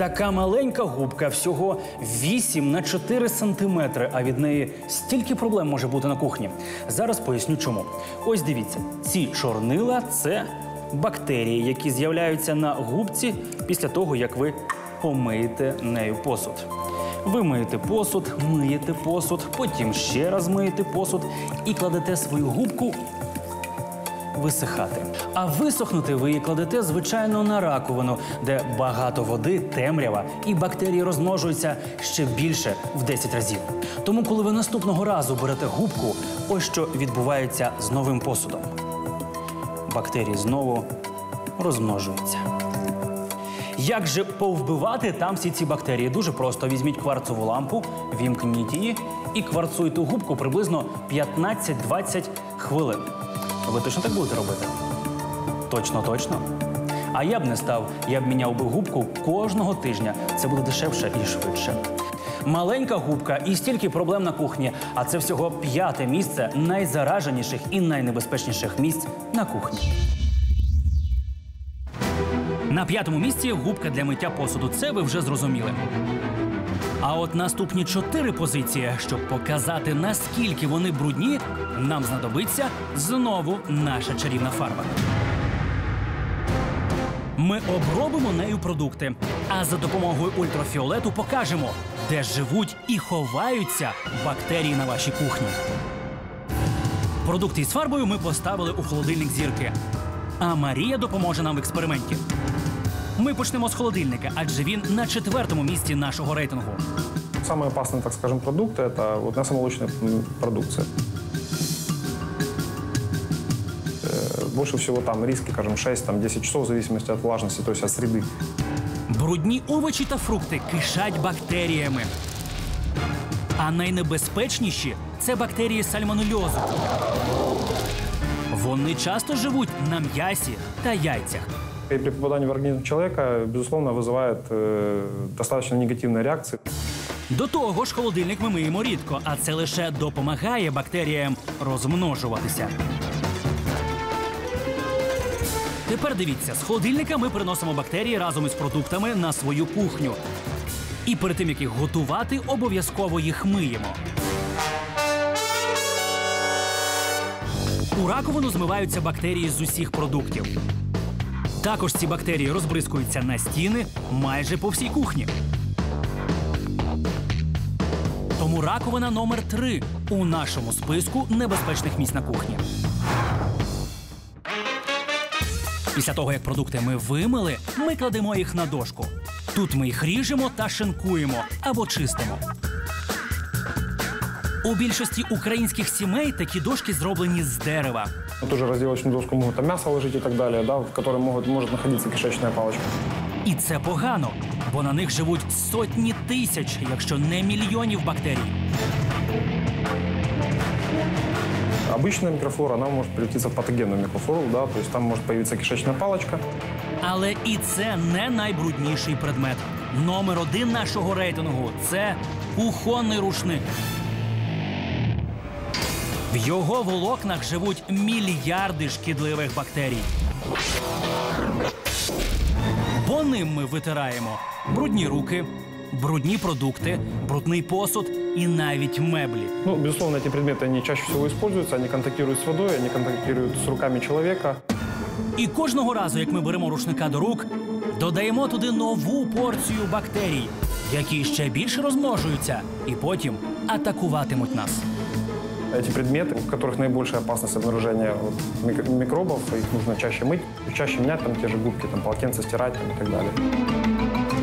Така маленька губка, всього 8 на 4 сантиметри, а від неї стільки проблем може бути на кухні. Зараз поясню чому. Ось дивіться, ці чорнила – це бактерії, які з'являються на губці після того, як ви помиєте нею посуд. Ви миєте посуд, потім ще раз миєте посуд і кладете свою губку висихати. А висохнути ви її кладете, звичайно, на раковину, де багато води, темрява, і бактерії розмножуються ще більше в 10 разів. Тому, коли ви наступного разу берете губку, ось що відбувається з новим посудом. Бактерії знову розмножуються. Як же повбивати там всі ці бактерії? Дуже просто. Візьміть кварцову лампу, вімкніть її і кварцуйте губку приблизно 15-20 хвилин. Ви точно так будете робити? Точно. А я б не став. Я б міняв би губку кожного тижня. Це буде дешевше і швидше. Маленька губка і стільки проблем на кухні. А це всього 5-те місце найзараженіших і найнебезпечніших місць на кухні. На 5-му місці губка для миття посуду. Це ви вже зрозуміли. А от наступні 4 позиції, щоб показати, наскільки вони брудні, нам знадобиться знову наша чарівна фарба. Ми обробимо нею продукти, а за допомогою ультрафіолету покажемо, де живуть і ховаються бактерії на вашій кухні. Продукти із фарбою ми поставили у холодильник Зірки. А Марія допоможе нам в експерименті. Ми почнемо з холодильника, адже він на 4-му місці нашого рейтингу. Самый опасный, так скажем, продукт – это вот мясомолочная продукция. Больше всего там риски, скажем, 6-10 часов в зависимости от влажности, то есть от среды. Брудні овочі та фрукти кишать бактеріями. А найнебезпечніші – це бактерії сальмонельозу. Вони часто живуть на м'ясі та яйцях. И при попадании в организм человека, безусловно, вызывает достаточно негативные реакции. До того ж, холодильник ми миємо рідко, а це лише допомагає бактеріям розмножуватися. Тепер дивіться, з холодильника ми приносимо бактерії разом із продуктами на свою кухню. І перед тим, як їх готувати, обов'язково їх миємо. У раковину змиваються бактерії з усіх продуктів. Також ці бактерії розбризкуються на стіни майже по всій кухні. Тому раковина номер 3 у нашому списку небезпечних місць на кухні. Після того, як продукти ми вимили, ми кладемо їх на дошку. Тут ми їх ріжемо та шинкуємо або чистимо. У більшості українських сімей такі дошки зроблені з дерева. Тоже разделочную доску могут там мясо ложить и так далее, да, в которой может находиться кишечная палочка. І це погано, бо на них живуть сотні тисяч, якщо не мільйонів бактерій. Обычная микрофлора, она может превратиться в патогенную микрофлору, да, то есть там может появиться кишечная палочка. Але і це не найбрудніший предмет. Номер 1 нашого рейтингу – це кухонний рушник. В його волокнах живуть мільярди шкідливих бактерій. Бо ним ми витираємо брудні руки, брудні продукти, брудний посуд і навіть меблі. Ну, безусловно, эти предметы, они чаще всего используются, они контактируют с водой, они контактируют с руками человека. І кожного разу, як ми беремо рушника до рук, додаємо туди нову порцію бактерій, які ще більше розмножуються і потім атакуватимуть нас. Эти предметы, у которых наибольшая опасность обнаружения микробов, их нужно чаще мыть, чаще менять, там те же губки, там полотенца стирать там, и так далее.